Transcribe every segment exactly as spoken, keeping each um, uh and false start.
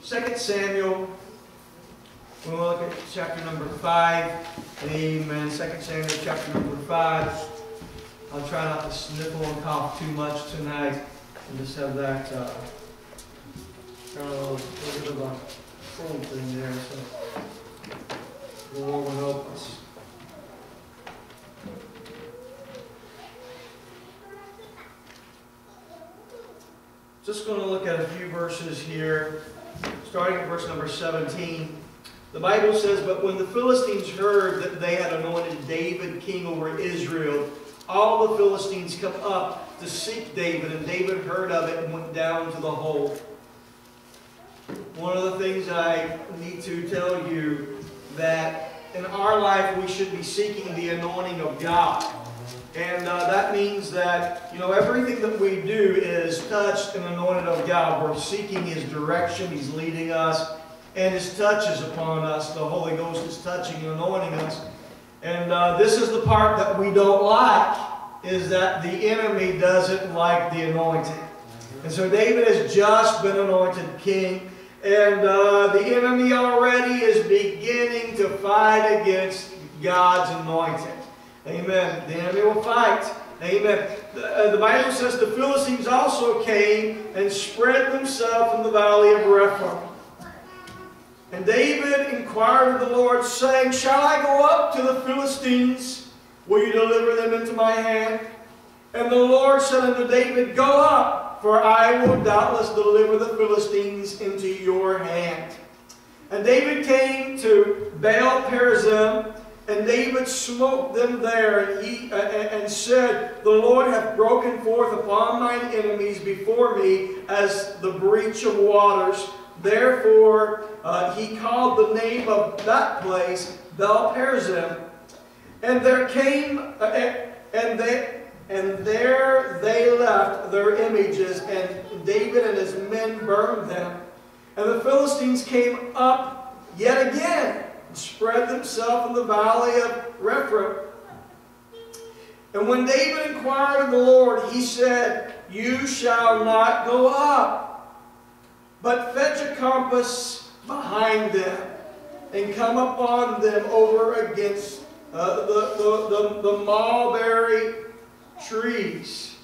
Second Samuel, we'll look at chapter number five. Amen. Second Samuel, chapter number five. I'll try not to sniffle and cough too much tonight, and just have that uh, kind of a little bit of a cold thing there. So the Lord will help us. Just going to look at a few verses here, starting at verse number seventeen. The Bible says, "But when the Philistines heard that they had anointed David king over Israel, all the Philistines come up to seek David, and David heard of it and went down to the hole." One of the things I need to tell you, that in our life we should be seeking the anointing of God. And uh, that means that, you know, everything that we do is touched and anointed of God. We're seeking His direction. He's leading us. And His touch is upon us. The Holy Ghost is touching and anointing us. And uh, this is the part that we don't like, is that the enemy doesn't like the anointing. And so David has just been anointed king. And uh, the enemy already is beginning to fight against God's anointing. Amen. The enemy will fight. Amen. The, uh, the Bible says the Philistines also came and spread themselves in the valley of Rephaim. And David inquired of the Lord, saying, "Shall I go up to the Philistines? Will you deliver them into my hand?" And the Lord said unto David, "Go up, for I will doubtless deliver the Philistines into your hand." And David came to Baal Perazim, and David smote them there, and, he, uh, and said, "The Lord hath broken forth upon mine enemies before me as the breach of waters." Therefore uh, he called the name of that place Baal Perazim. And there came, uh, and they, and there they left their images, and David and his men burned them. And the Philistines came up yet again, spread themselves in the valley of Rephaim. And when David inquired of the Lord, he said, "You shall not go up, but fetch a compass behind them, and come upon them over against uh, the, the, the, the mulberry trees."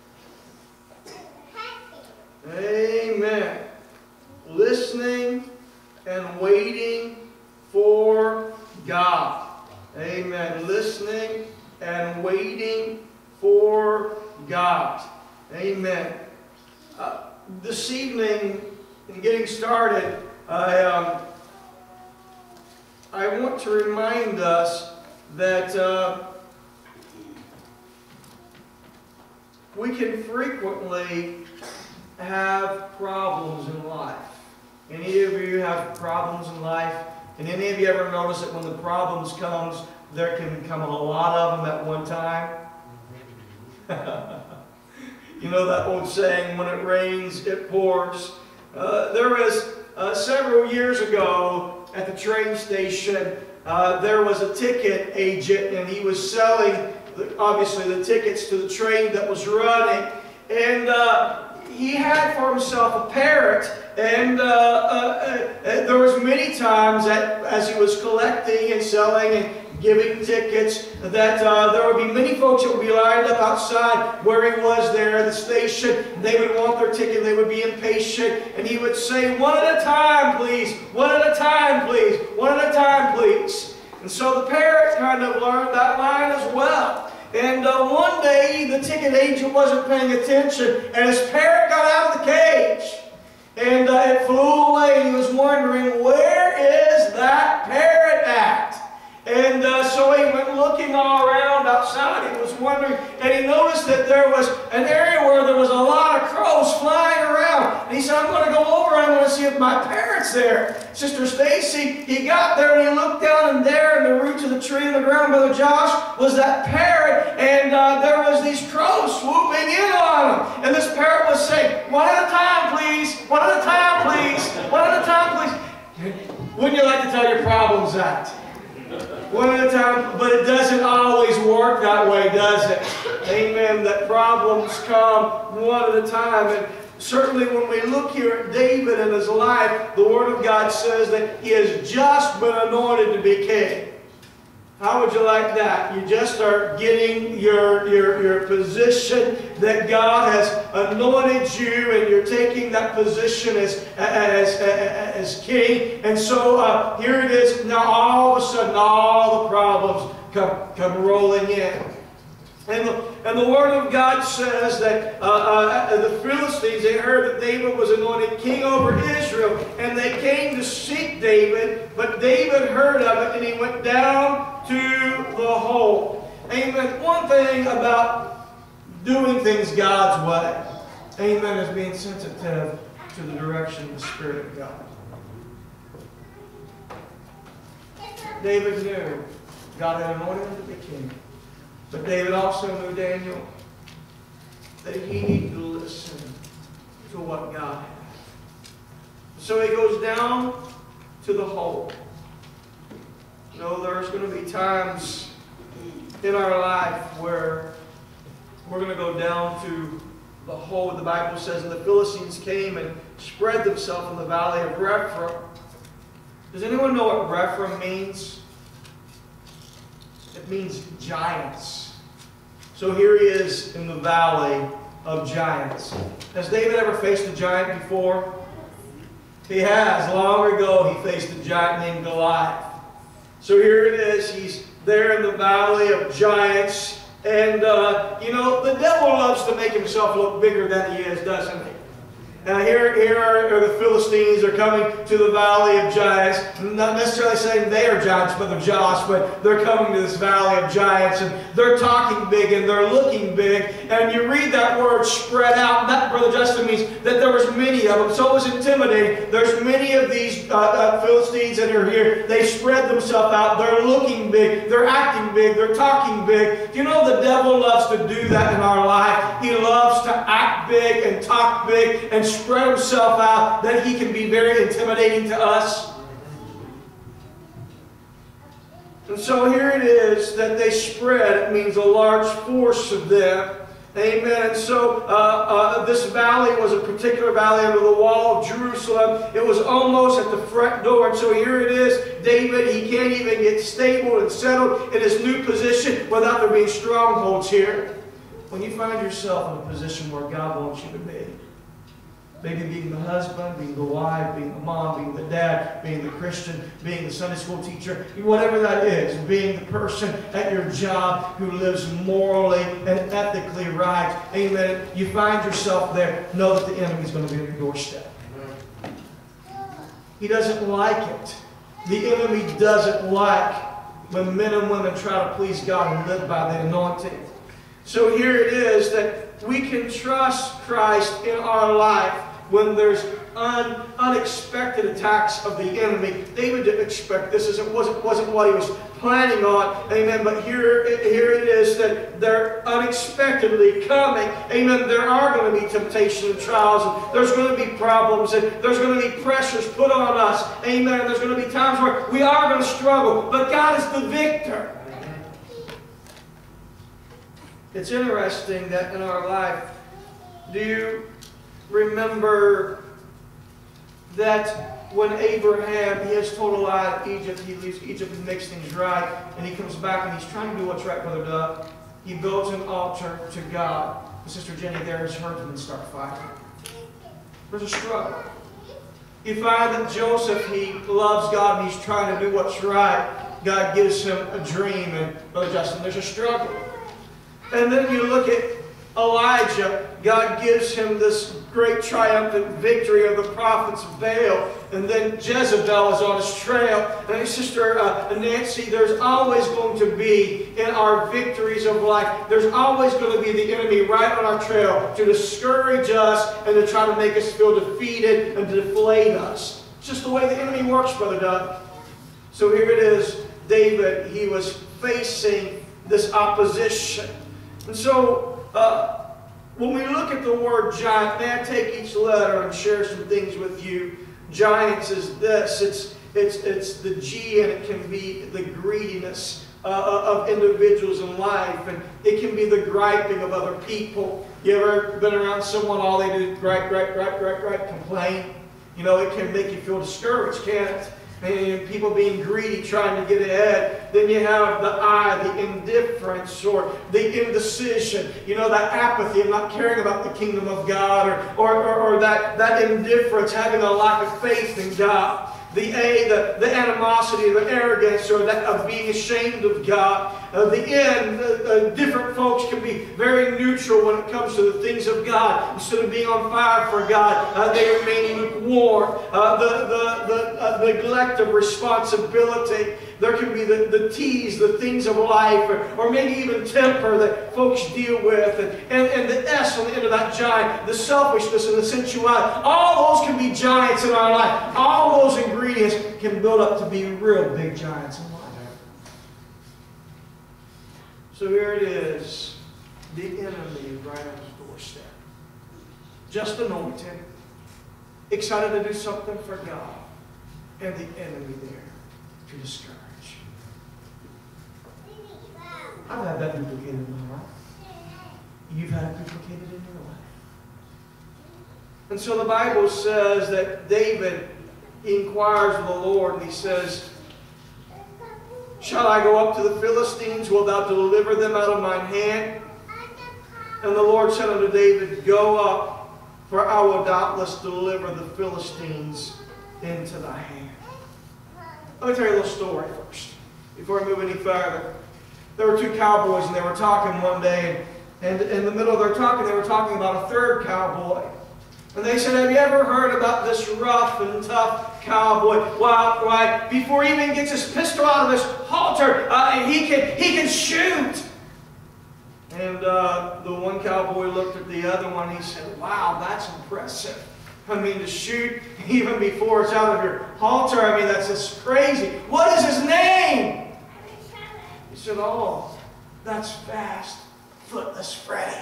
Amen. Listening and waiting for God. Amen. Listening and waiting for God. Amen. Uh, this evening, in getting started, I, um, I want to remind us that uh, we can frequently have problems in life. Any of you have problems in life? And any of you ever notice that when the problems comes, there can come a lot of them at one time? You know that old saying, when it rains, it pours. Uh, there was uh, several years ago at the train station, uh, there was a ticket agent, and he was selling, obviously, the tickets to the train that was running. And uh, he had for himself a parrot. And uh, uh, uh, there was many times that as he was collecting and selling and giving tickets, that uh, there would be many folks that would be lined up outside where he was there at the station. They would want their ticket. They would be impatient. And he would say, "One at a time, please. One at a time, please. One at a time, please." And so the parrot kind of learned that line as well. And uh, one day the ticket agent wasn't paying attention, and his parrot got out of the cage. And uh, it flew away, and he was wondering, where is that parrot at? And uh, so he went looking all around outside. He was wondering, and he noticed that there was an area where there was a lot of crows flying around. And he said, "I'm going to go over. I'm going to see if my parrot's there." Sister Stacy, he got there and he looked down, and there in the roots of the tree on the ground, Brother Josh, was that parrot. And uh, there was these crows swooping in on him. And this parrot was saying, "One at a time, please. One at a time, please. One at a time, please." Wouldn't you like to tell your problems that? One at a time, but it doesn't always work that way, does it? Amen. That problems come one at a time. And certainly when we look here at David and his life, the Word of God says that he has just been anointed to be king. How would you like that? You just are getting your, your, your position that God has anointed you, and you're taking that position as, as, as, as king. And so uh, here it is. Now all of a sudden, all the problems come, come rolling in. And the, and the Word of God says that uh, uh, the Philistines, they heard that David was anointed king over Israel, and they came to seek David, but David heard of it, and he went down to the hole. Amen. One thing about doing things God's way, amen, is being sensitive to the direction of the Spirit of God. David knew God had anointed him to be king. But David also knew, Daniel, that he needed to listen to what God had. So he goes down to the hole. You know, there's going to be times in our life where we're going to go down to the hole. The Bible says, and the Philistines came and spread themselves in the valley of Rephaim. Does anyone know what Rephaim means? It means giants. So here he is in the valley of giants. Has David ever faced a giant before? He has. Long ago he faced a giant named Goliath. So here it is. He's there in the valley of giants. And, uh, you know, the devil loves to make himself look bigger than he is, doesn't he? Now here, here are, are the Philistines are coming to the valley of giants. Not necessarily saying they are giants, but they're Josh, but they're coming to this valley of giants, and they're talking big and they're looking big. And you read that word spread out, and that, Brother Justin, means that there was many of them. So it was intimidating. There's many of these uh, uh, Philistines that are here. They spread themselves out. They're looking big. They're acting big. They're talking big. Do you know the devil loves to do that in our life? He loves to act big and talk big and spread himself out, that he can be very intimidating to us. And so here it is that they spread. It means a large force of them. Amen. And so uh, uh, this valley was a particular valley under the wall of Jerusalem. It was almost at the front door. And so here it is. David, he can't even get stable and settled in his new position without there being strongholds here. When you find yourself in a position where God wants you to be, maybe being the husband, being the wife, being the mom, being the dad, being the Christian, being the Sunday school teacher, whatever that is, being the person at your job who lives morally and ethically right. Amen. You find yourself there, know that the enemy is going to be at your doorstep. He doesn't like it. The enemy doesn't like when men and women try to please God and live by the anointing. So here it is that we can trust Christ in our life when there's un, unexpected attacks of the enemy. David didn't expect this. It wasn't, wasn't what he was planning on. Amen. But here, here it is that they're unexpectedly coming. Amen. There are going to be temptation and trials. And there's going to be problems. And there's going to be pressures put on us. Amen. There's going to be times where we are going to struggle. But God is the victor. It's interesting that in our life, do you remember that when Abraham, he has told a lie at Egypt, he leaves Egypt and makes things right, and he comes back and he's trying to do what's right, Brother Doug. He builds an altar to God. And Sister Jenny there has heard him start fighting. There's a struggle. You find that Joseph, he loves God and he's trying to do what's right. God gives him a dream, and Brother Justin, there's a struggle. And then you look at Elijah. God gives him this great triumphant victory of the prophets of Baal. And then Jezebel is on his trail. And Sister uh, Nancy, there's always going to be, in our victories of life, there's always going to be the enemy right on our trail to discourage us and to try to make us feel defeated and to deflate us. It's just the way the enemy works, Brother Doug. So here it is. David, he was facing this opposition. And so, uh, when we look at the word giant, may I take each letter and share some things with you. Giants is this. It's, it's, it's the G, and it can be the greediness uh, of individuals in life, and it can be the griping of other people. You ever been around someone, all they do is gripe, gripe, gripe, gripe, gripe, complain? You know, it can make you feel discouraged, can't it? And people being greedy, trying to get ahead. Then you have the I, the indifference, or the indecision. You know, that apathy of not caring about the kingdom of God, or, or, or, or that, that indifference, having a lack of faith in God. The A, the, the animosity, the arrogance, or that of being ashamed of God. Uh, the N, uh, uh, different folks can be very neutral when it comes to the things of God. Instead of being on fire for God, uh, they remain lukewarm. Uh, the the, the uh, neglect of responsibility. There can be the, the T's, the things of life, or, or maybe even temper that folks deal with. And, and, and the S on the end of that giant, the selfishness and the sensuality. All those can be giants in our life. All those ingredients can build up to be real big giants in life. So here it is. The enemy right on his doorstep. Just anointed. Excited to do something for God. And the enemy there to discourage. I've had that duplicated in my life. You've had it duplicated in your life. And so the Bible says that David inquires of the Lord, and he says, shall I go up to the Philistines? Wilt thou deliver them out of mine hand? And the Lord said unto David, go up, for I will doubtless deliver the Philistines into thy hand. Let me tell you a little story first, before I move any further. There were two cowboys, and they were talking one day, and in the middle of their talking, they were talking about a third cowboy. And they said, have you ever heard about this rough and tough cowboy? Why, why before he even gets his pistol out of his halter, uh, he can he can shoot. And uh, the one cowboy looked at the other one, and he said, wow, that's impressive. I mean, to shoot even before it's out of your halter, I mean, that's just crazy. What is his name? He said, oh, that's Fast Footless Freddy.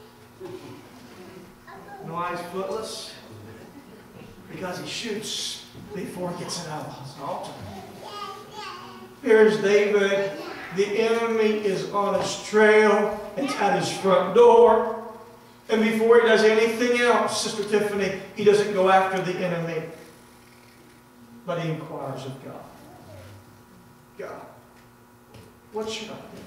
You know why he's footless? Because he shoots before he gets it out of his halter. Here's David. The enemy is on his trail. It's at his front door. And before he does anything else, Sister Tiffany, he doesn't go after the enemy. But he inquires of God. God, what should I do?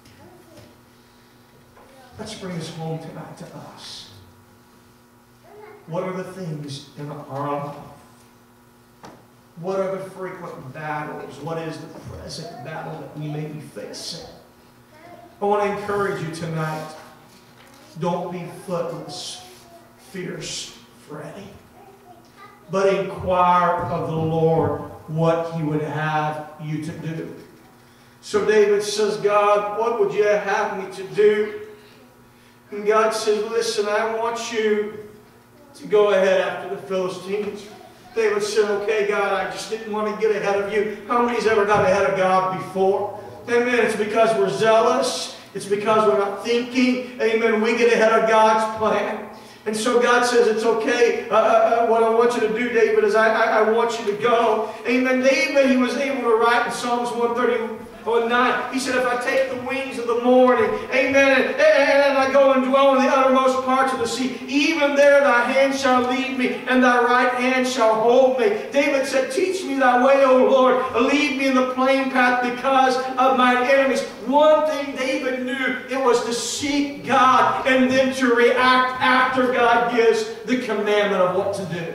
Let's bring this home tonight to us. What are the things in our life? What are the frequent battles? What is the present battle that we may be facing? I want to encourage you tonight. Don't be footless, fierce Freddy. But inquire of the Lord what He would have you to do. So David says, God, what would you have me to do? And God says, listen, I want you to go ahead after the Philistines. David said, okay, God, I just didn't want to get ahead of you. How many's ever got ahead of God before? Amen. It's because we're zealous. It's because we're not thinking. Amen. We get ahead of God's plan. And so God says, it's okay. Uh, uh, what I want you to do, David, is I, I, I want you to go. Amen. David, he was able to write in Psalms one thirty-nine. He said, if I take the wings of the morning, amen, and, and I go and dwell in the uttermost parts of the sea, even there thy hand shall lead me, and thy right hand shall hold me. David said, teach me thy way, O Lord. Lead me in the plain path because of mine enemies. One thing David knew, it was to seek God and then to react after God gives the commandment of what to do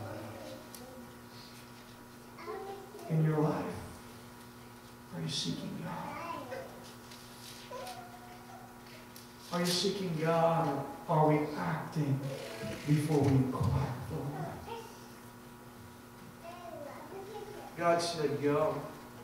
in your life. Are you seeking God? Are you seeking God, or are we acting before we inquire the Lord? God said, go.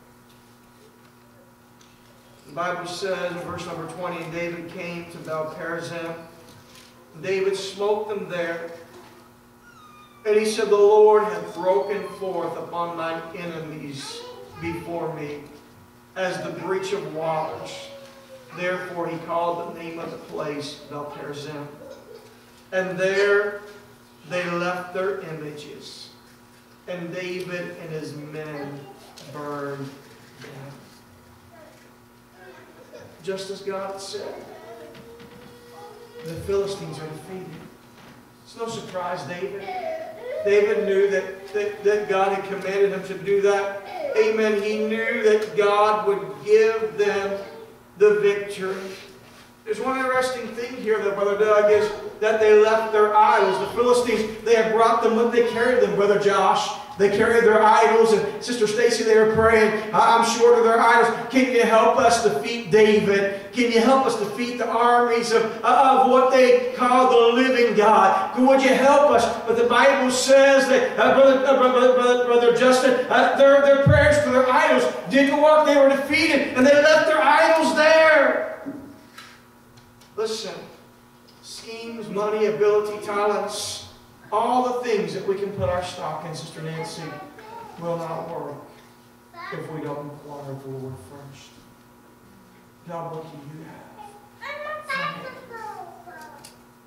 The Bible says in verse number twenty, and David came to Baal-perazim. David smote them there. And he said, the Lord hath broken forth upon mine enemies before me, as the breach of waters. Therefore he called the name of the place Baal-perazim. And there they left their images, and David and his men burned them. just as God said. The Philistines are defeated. It's no surprise, David. David knew that, that, that God had commanded him to do that. Amen. He knew that God would give them the victory. There's one interesting thing here, that Brother Doug, is that they left their idols. The Philistines, they had brought them, they carried them, Brother Josh. They carried their idols, and Sister Stacy, they were praying, I'm short of their idols. Can you help us defeat David? Can you help us defeat the armies of, of what they call the living God? Would you help us? But the Bible says that, uh, Brother, uh, Brother, Brother, Brother Justin, uh, their, their prayers for their idols didn't work. They were defeated, and they left their idols there. Listen, schemes, money, ability, talents, all the things that we can put our stock in, Sister Nancy, will not work if we don't inquire of the Lord first. God, what do you have?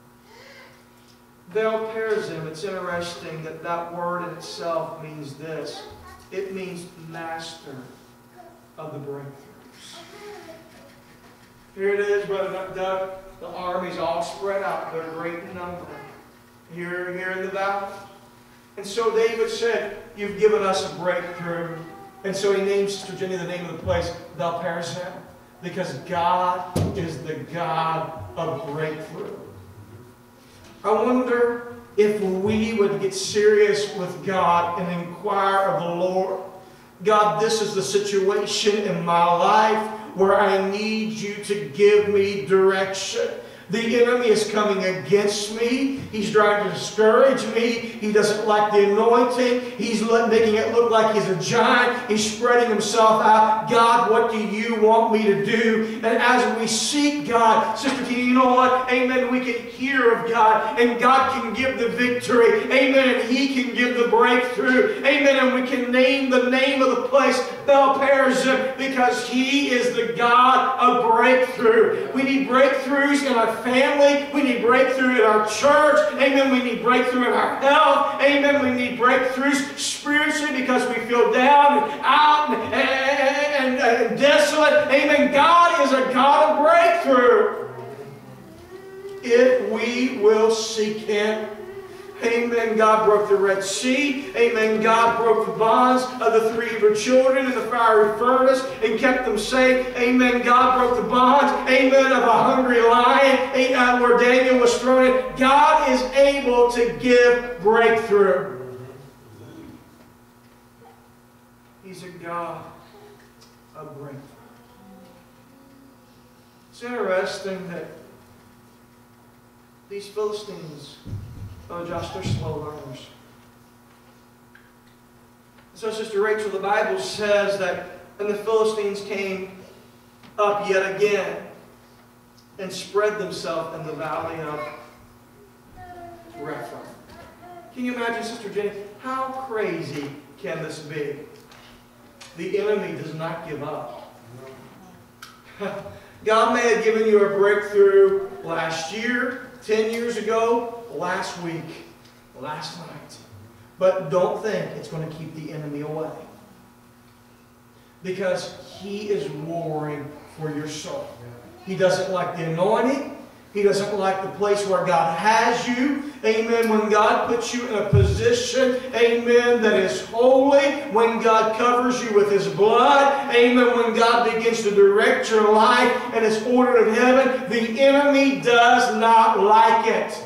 Baal Perazim, it's interesting that that word in itself means this. It means master of the breakthroughs. Here it is, Brother Doug. The armies all spread out. They're great in number. Here, here in the valley. And so David said, you've given us a breakthrough. And so he named Sister Jenny the name of the place, Baal Perazim, because God is the God of breakthrough. I wonder if we would get serious with God and inquire of the Lord. God, this is the situation in my life where I need you to give me direction. The enemy is coming against me. He's trying to discourage me. He doesn't like the anointing. He's making it look like he's a giant. He's spreading himself out. God, what do you want me to do? And as we seek God, Sister Tina, you know what? Amen. We can hear of God, and God can give the victory. Amen. And He can give the breakthrough. Amen. And we can name the name of the place Baal Perazim, because He is the God of breakthrough. We need breakthroughs in our family. We need breakthrough in our church. Amen. We need breakthrough in our health. Amen. We need breakthroughs spiritually because we feel down and out and, and, and, and desolate. Amen. God is a God of breakthrough. If we will seek Him. Amen. God broke the Red Sea. Amen. God broke the bonds of the three Hebrew children in the fiery furnace and kept them safe. Amen. God broke the bonds. Amen. Of a hungry lion. Amen. Where Daniel was thrown in. God is able to give breakthrough. He's a God of breakthrough. It's interesting that these Philistines, oh, Josh, they're slow learners. So, Sister Rachel, the Bible says that and the Philistines came up yet again and spread themselves in the valley of Rephaim. Can you imagine, Sister Jenny, how crazy can this be? The enemy does not give up. God may have given you a breakthrough last year, ten years ago, last week, last night. But don't think it's going to keep the enemy away. Because he is warring for your soul. He doesn't like the anointing. He doesn't like the place where God has you. Amen. When God puts you in a position, amen, that is holy. When God covers you with His blood. Amen. When God begins to direct your life and His order of heaven, the enemy does not like it.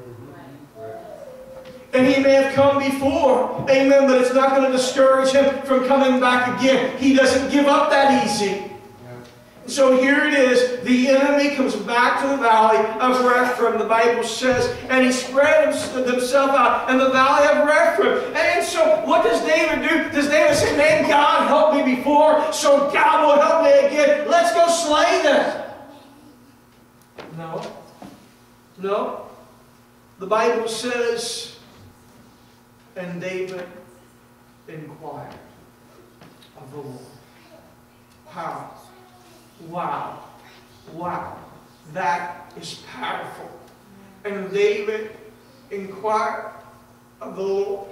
And he may have come before. Amen. But it's not going to discourage him from coming back again. He doesn't give up that easy. So here it is. The enemy comes back to the valley of Rephaim, the Bible says, and he spread himself out in the valley of Rephaim. And so what does David do? Does David say, man, God helped me before, so God will help me again. Let's go slay them. No. No. The Bible says, and David inquired of the Lord. How? Wow. Wow. That is powerful. And David inquired of the Lord.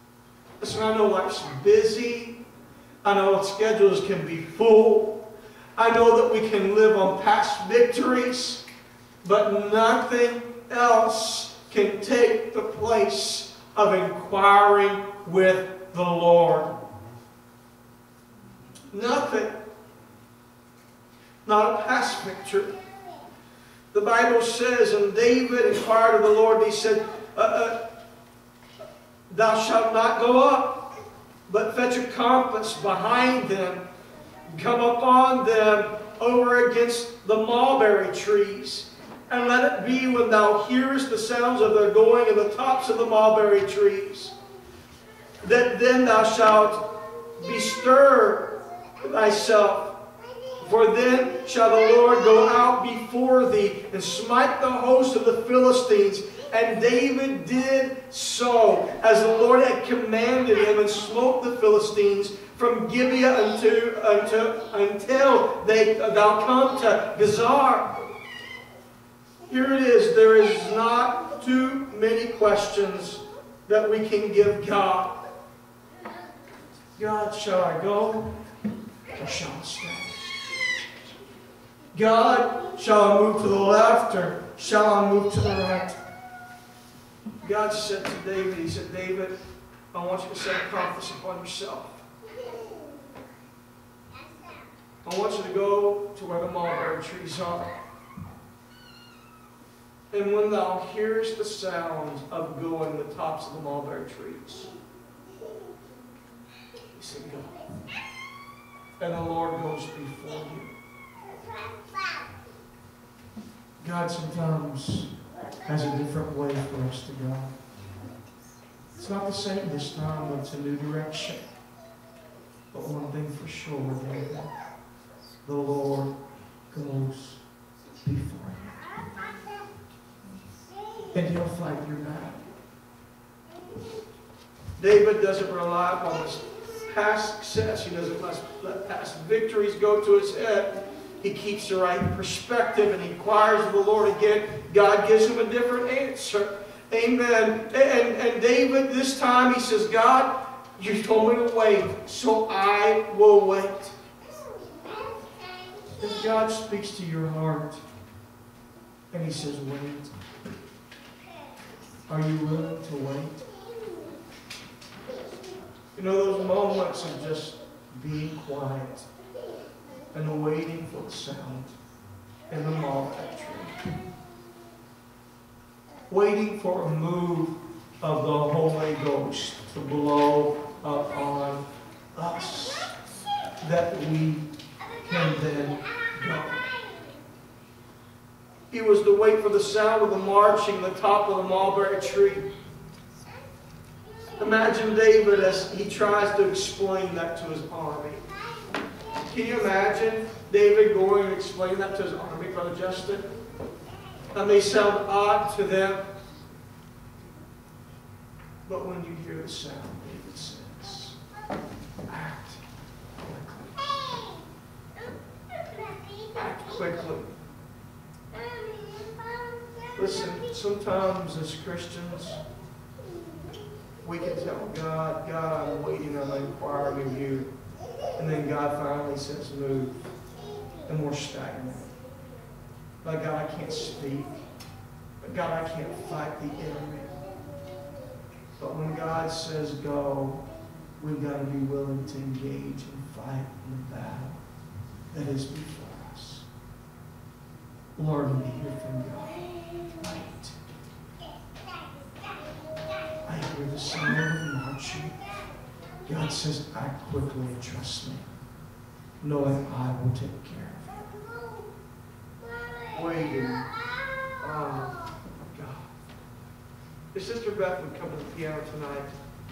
Listen, I know life's busy. I know schedules can be full. I know that we can live on past victories, but nothing else can take the place of inquiring with the Lord. Nothing. Not a past victory. The Bible says, and David inquired of the Lord, he said, uh, uh, thou shalt not go up, but fetch a compass behind them, come upon them over against the mulberry trees. And let it be when thou hearest the sounds of their going in the tops of the mulberry trees, that then thou shalt bestir thyself. For then shall the Lord go out before thee and smite the host of the Philistines. And David did so, as the Lord had commanded him, and smote the Philistines from Gibeah unto, unto, until they, thou come to Gezer. Here it is. There is not too many questions that we can give God. God, shall I go or shall I stay? God, shall I move to the left or shall I move to the right? God said to David, he said, David, I want you to set a compass upon yourself. I want you to go to where the mulberry trees are. And when thou hearest the sounds of going the tops of the mulberry trees, he said, go. And the Lord goes before you. God sometimes has a different way for us to go. It's not the same this time, but it's a new direction. But one thing for sure, David, the Lord goes before you. And He'll fight your battle. David doesn't rely upon his past success. He doesn't let past victories go to his head. He keeps the right perspective and he inquires of the Lord again. God gives him a different answer. Amen. And, and David, this time, he says, God, you told me to wait, so I will wait. And God speaks to your heart and He says, wait. Are you willing to wait? You know, those moments of just being quiet and waiting for the sound in the mulberry tree. Waiting for a move of the Holy Ghost to blow upon us, that we can then go. He was to wait for the sound of the marching on the top of the mulberry tree. Imagine David as he tries to explain that to his army. Can you imagine David going and explaining that to his army, Brother Justin? That may sound odd to them. But when you hear the sound, David says, act quickly. Act quickly. Listen, sometimes as Christians, we can tell God, God, I'm waiting, I'm inquiring of you. And then God finally says, move. And we're stagnant. But God, I can't speak. But God, I can't fight the enemy. But when God says go, we've got to be willing to engage and fight in the battle that is before us. Lord, let me hear from God. Wait. I hear the sound of marching. God says, act quickly and trust me, knowing I will take care of you. Waiting on God. If Sister Beth would come to the piano tonight.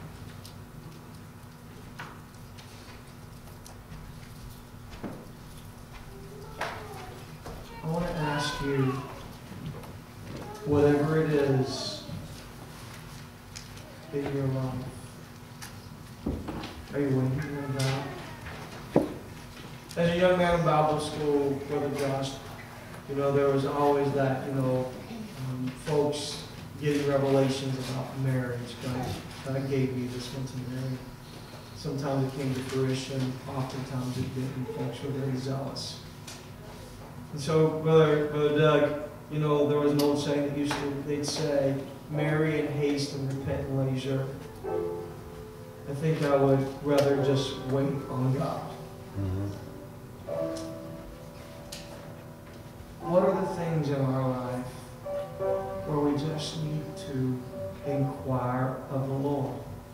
I want to ask you, whatever it is in your life, are you waiting on God? As a young man in Bible school, Brother Josh, you know, there was always that, you know, um, folks getting revelations about marriage. God, God gave me this one to marry. Sometimes it came to fruition. Oftentimes it didn't. Folks were very zealous. And so, Brother, Brother Doug, you know, there was an old saying that used to, they'd say, marry in haste and repent in leisure. I think I would rather just wait on God. Mm-hmm. What are the things in our life where we just need to inquire of the Lord?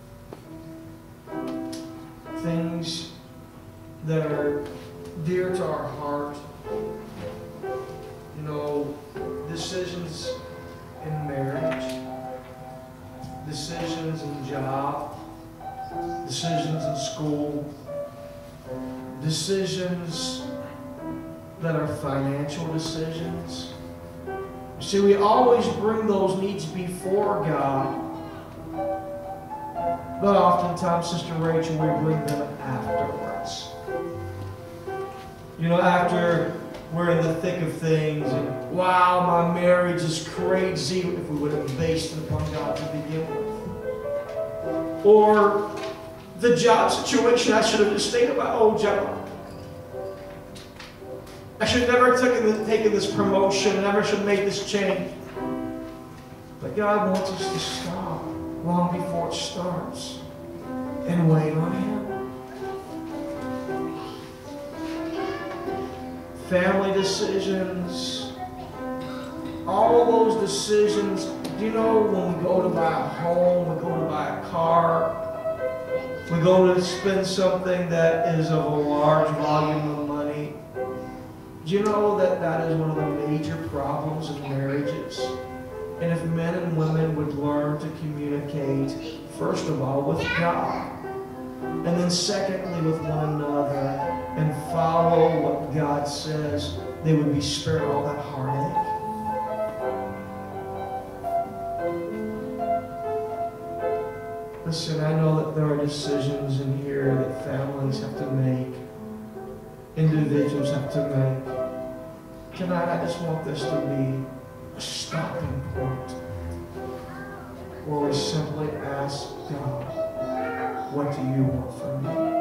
Things that are dear to our heart. You know, decisions in marriage, decisions in job, decisions in school, decisions that are financial decisions. You see, we always bring those needs before God, but oftentimes, Sister Rachel, we bring them afterwards. You know, after we're in the thick of things, and wow, my marriage is crazy, if we would have based it upon God to begin with. Or the job situation, I should have just stayed at my old job. I should have never taken, taken this promotion, never should have made this change. But God wants us to stop long before it starts and wait on Him. Family decisions, all of those decisions. Do you know when we go to buy a home, we go to buy a car, we go to spend something that is of a large volume of money? Do you know that that is one of the major problems in marriages? And if men and women would learn to communicate, first of all, with God, and then secondly with one another, and follow what God says, they would be spared all that heartache. Listen, I know that there are decisions in here that families have to make, individuals have to make. Tonight, I just want this to be a stopping point where we simply ask God, what do you want from me?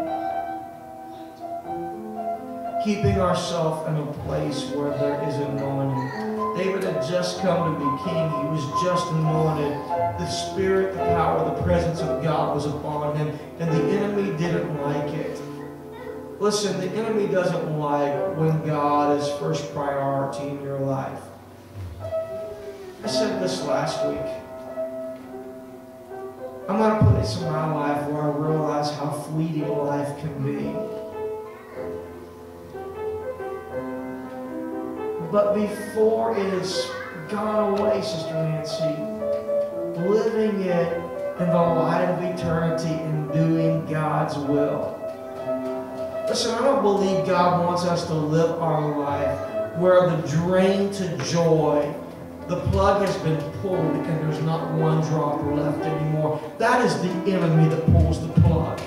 Keeping ourselves in a place where there is anointing. David had just come to be king. He was just anointed. The Spirit, the power, the presence of God was upon him, and the enemy didn't like it. Listen, the enemy doesn't like when God is first priority in your life. I said this last week. I'm at a place in my life where I realize how fleeting life can be. But before it is gone away, Sister Nancy, living it in the light of eternity and doing God's will. Listen, I don't believe God wants us to live our life where the drain to joy, the plug has been pulled and there's not one drop left anymore. That is the enemy that pulls the plug.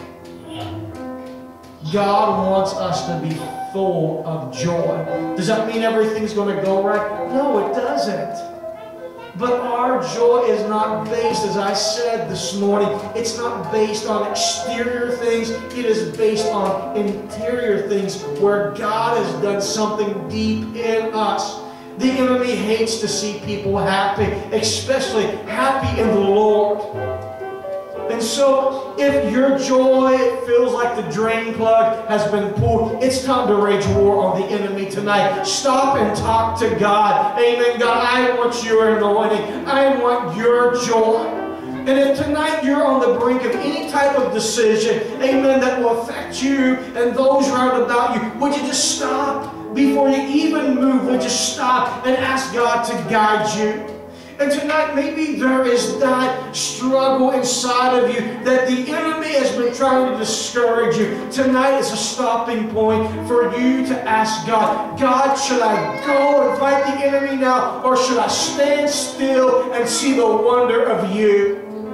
God wants us to be full of joy. Does that mean everything's going to go right? No, it doesn't. But our joy is not based, as I said this morning, it's not based on exterior things. It is based on interior things where God has done something deep in us. The enemy hates to see people happy, especially happy in the Lord. And so, if your joy feels like the drain plug has been pulled, it's time to rage war on the enemy tonight. Stop and talk to God. Amen. God, I want your anointing. I want your joy. And if tonight you're on the brink of any type of decision, amen, that will affect you and those round about you, would you just stop before you even move? Would you stop and ask God to guide you? And tonight, maybe there is that struggle inside of you that the enemy has been trying to discourage you. Tonight is a stopping point for you to ask God, God, should I go and fight the enemy now, or should I stand still and see the wonder of you?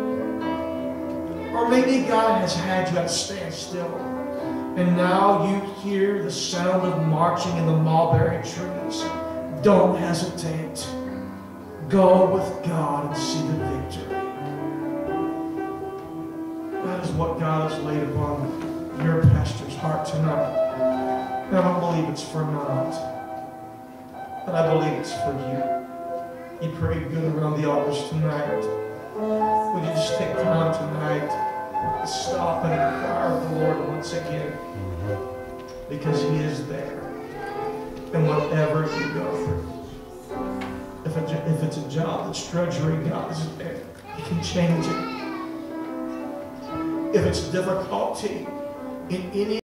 Or maybe God has had you at a standstill, and now you hear the sound of marching in the mulberry trees. Don't hesitate. Go with God and see the victory. That is what God has laid upon your pastor's heart tonight. I don't believe it's for naught. but I believe it's for you. You prayed good around the altars tonight. Would you just take time tonight to stop and inquire of the Lord once again? Because He is there. And whatever you go through, if, it, if it's a job that's drudgery, God is there. He can change it. If it's difficulty in any